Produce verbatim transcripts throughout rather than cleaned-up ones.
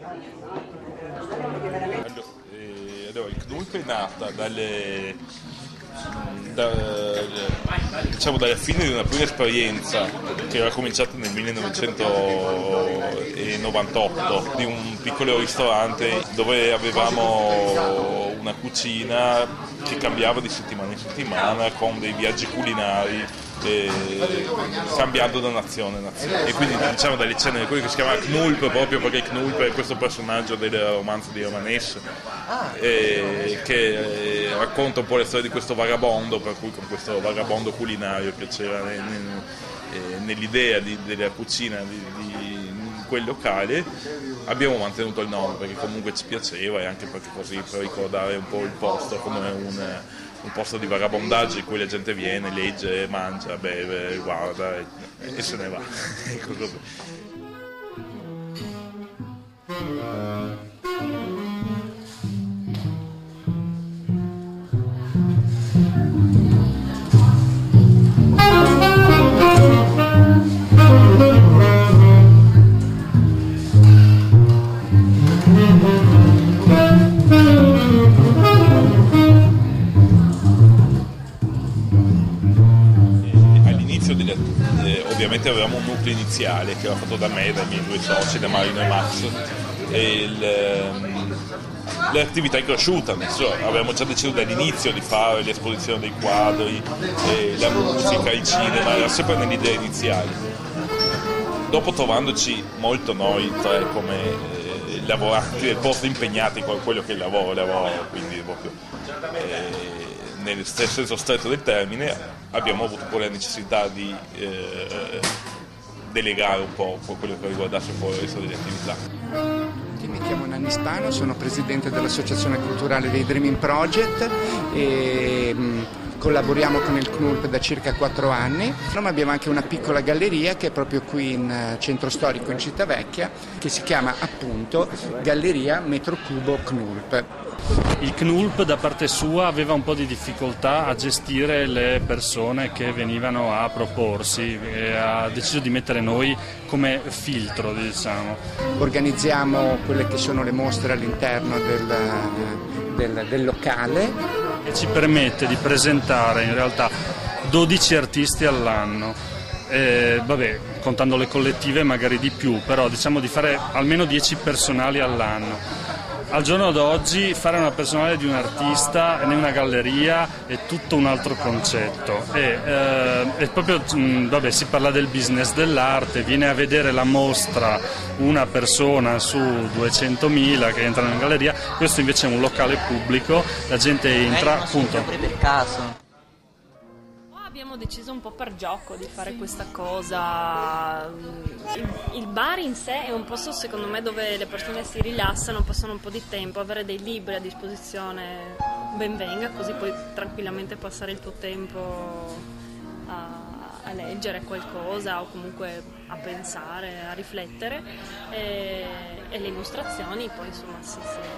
Allora, il Knulp è nata dalle, da, diciamo dalla fine di una prima esperienza che era cominciata nel millenovecentonovantotto di un piccolo ristorante dove avevamo una cucina che cambiava di settimana in settimana con dei viaggi culinari, eh, cambiando da nazione a nazione, e quindi diciamo dalle cene quello che si chiama Knulp, proprio perché Knulp è questo personaggio del romanzo di Hermann Hesse, eh, che eh, racconta un po' la storia di questo vagabondo, per cui con questo vagabondo culinario che c'era nel, nel, eh, nell'idea di, della cucina di, di quel locale. Abbiamo mantenuto il nome perché comunque ci piaceva, e anche perché così per ricordare un po' il posto come un, un posto di vagabondaggio in cui la gente viene, legge, mangia, beve, guarda e, e se ne va. Ecco così. Ovviamente avevamo un nucleo iniziale che era fatto da me, dai miei due soci, da Marino e Max, e il, l'attività è cresciuta, avevamo già deciso dall'inizio di fare l'esposizione dei quadri, la musica, il cinema, era sempre nell'idea iniziale. Dopo, trovandoci molto noi tre come eh, lavoranti del posto, impegnati con quello che è il lavoro, il lavoro, quindi proprio eh, nel senso stretto del termine, abbiamo avuto poi la necessità di eh, delegare un po' quello che riguardasse poi il resto delle attività. Mi chiamo Nanni Spano, sono presidente dell'Associazione Culturale dei Dreaming Project e mh, collaboriamo con il Knulp da circa quattro anni. Ma abbiamo anche una piccola galleria che è proprio qui in centro storico in Cittavecchia, che si chiama appunto Galleria Metrocubo Knulp. Il Knulp da parte sua aveva un po' di difficoltà a gestire le persone che venivano a proporsi e ha deciso di mettere noi come filtro, diciamo. Organizziamo quelle che sono le mostre all'interno del, del, del locale e ci permette di presentare in realtà dodici artisti all'anno. Eh, vabbè, contando le collettive magari di più, però diciamo di fare almeno dieci personali all'anno. Al giorno d'oggi fare una personale di un artista in una galleria è tutto un altro concetto. E, eh, è proprio, mh, vabbè, si parla del business dell'arte, viene a vedere la mostra una persona su duecentomila che entrano in galleria, questo invece è un locale pubblico, la gente entra, appunto. Per caso. Abbiamo deciso un po' per gioco di fare questa cosa. Il, il bar in sé è un posto, secondo me, dove le persone si rilassano, passano un po' di tempo, avere dei libri a disposizione ben venga, così puoi tranquillamente passare il tuo tempo a, a leggere qualcosa o comunque a pensare, a riflettere, e, e le illustrazioni poi insomma si,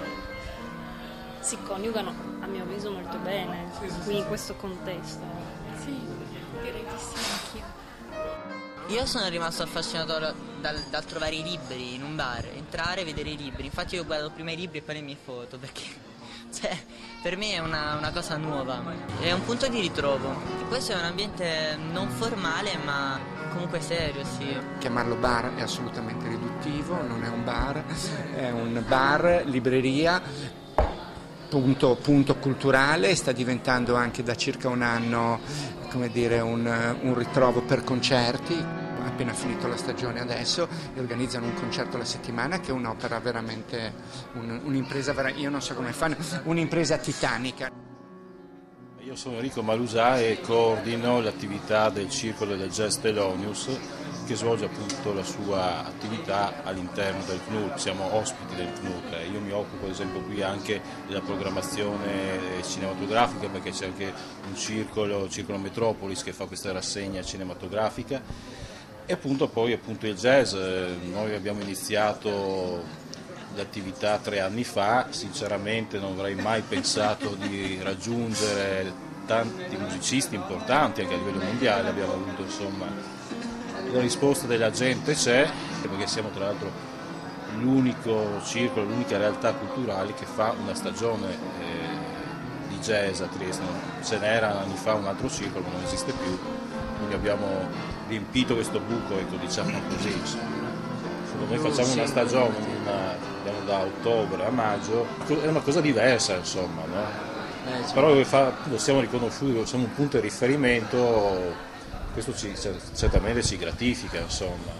si, si coniugano a mio avviso molto bene qui in questo contesto. Sì, direi di sì anch'io. Io sono rimasto affascinato dal, dal trovare i libri in un bar, entrare e vedere i libri. Infatti io ho guardato prima i libri e poi le mie foto, perché cioè, per me è una, una cosa nuova, è un punto di ritrovo. E questo è un ambiente non formale ma comunque serio, sì. Chiamarlo bar è assolutamente riduttivo, non è un bar, è un bar, libreria, Punto, punto culturale, sta diventando anche da circa un anno, come dire, un, un ritrovo per concerti. Ha appena finito la stagione adesso e organizzano un concerto alla settimana che è un'opera veramente, un, un'impresa, io non so come fanno, un'impresa titanica. Io sono Enrico Malusà e coordino l'attività del Circolo del Jazz Thelonious, che svolge appunto la sua attività all'interno del Knulp, siamo ospiti del Knulp. Io mi occupo ad esempio qui anche della programmazione cinematografica, perché c'è anche un circolo, il Circolo Metropolis, che fa questa rassegna cinematografica, e appunto poi appunto il jazz. Noi abbiamo iniziato l'attività tre anni fa, sinceramente non avrei mai pensato di raggiungere tanti musicisti importanti anche a livello mondiale, abbiamo avuto insomma la risposta della gente c'è, perché siamo tra l'altro l'unico circolo, l'unica realtà culturale che fa una stagione eh, di jazz a Trieste. Ce n'era anni fa un altro circolo, ma non esiste più, quindi abbiamo riempito questo buco, ecco, diciamo così. Secondo me facciamo una stagione una, andiamo da ottobre a maggio, è una cosa diversa, insomma, no? Però fa, siamo riconosciuti, siamo un punto di riferimento, questo ci, certamente ci gratifica, insomma.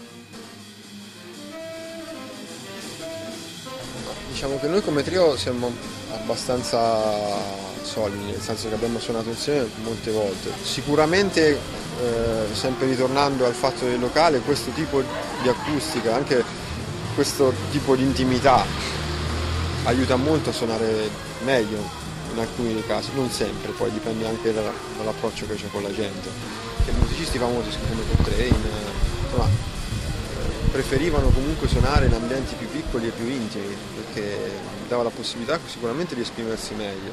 Diciamo che noi come trio siamo abbastanza solidi, nel senso che abbiamo suonato insieme molte volte. Sicuramente, eh, sempre ritornando al fatto del locale, questo tipo di acustica, anche questo tipo di intimità aiuta molto a suonare meglio in alcuni casi, non sempre, poi dipende anche da, dall'approccio che c'è con la gente. Che musicisti famosi come Coltrane, insomma, preferivano comunque suonare in ambienti più piccoli e più intimi, perché dava la possibilità sicuramente di esprimersi meglio.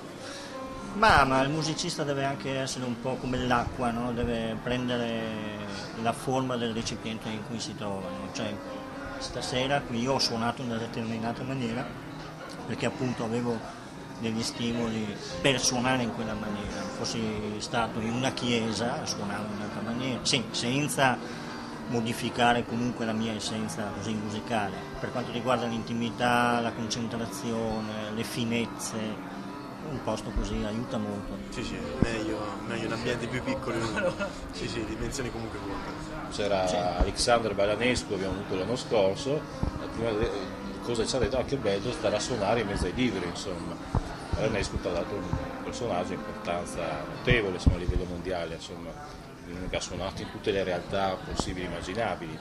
Ma, ma il musicista deve anche essere un po' come l'acqua, no? Deve prendere la forma del recipiente in cui si trova, no? Cioè, stasera qui io ho suonato in una determinata maniera perché appunto avevo degli stimoli per suonare in quella maniera. Fossi stato in una chiesa, suonavo in un'altra maniera, sì, senza modificare comunque la mia essenza così musicale. Per quanto riguarda l'intimità, la concentrazione, le finezze, un posto così aiuta molto. Sì, sì, meglio, meglio in ambienti più piccoli, sì, sì, dimensioni comunque contano. C'era sì. Alexander Balanescu, abbiamo avuto l'anno scorso, la prima cosa ci ha detto, ah, che bello stare a suonare in mezzo ai libri, insomma. Balanescu tra l'altro un personaggio di importanza notevole, insomma, a livello mondiale, insomma, che ha suonato in tutte le realtà possibili e immaginabili.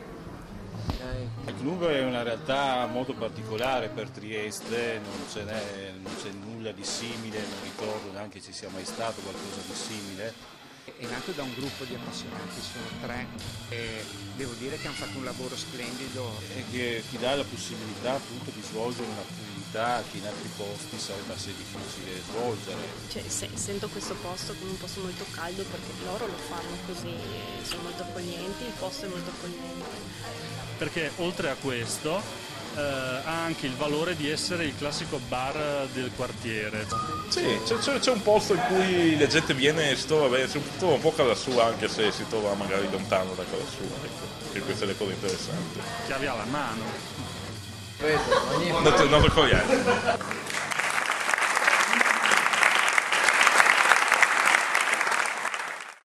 Il club è una realtà molto particolare per Trieste, non ce n'è, non c'è nulla di simile, non ricordo neanche ci sia mai stato qualcosa di simile. È nato da un gruppo di appassionati, sono tre, e devo dire che hanno fatto un lavoro splendido. E che ti dà la possibilità appunto di svolgere un'attività che in altri posti sarebbe assai difficile svolgere. Cioè, se, sento questo posto come un posto molto caldo perché loro lo fanno così, sono molto accoglienti, il posto è molto accogliente. Perché oltre a questo eh, ha anche il valore di essere il classico bar del quartiere. Sì, c'è, c'è un posto in cui la gente viene e si trova bene, si trova un po' casa sua, anche se si trova magari lontano da casa sua, ecco, e queste sono le cose interessanti. Chiavi alla mano. Non, non ricordiamo.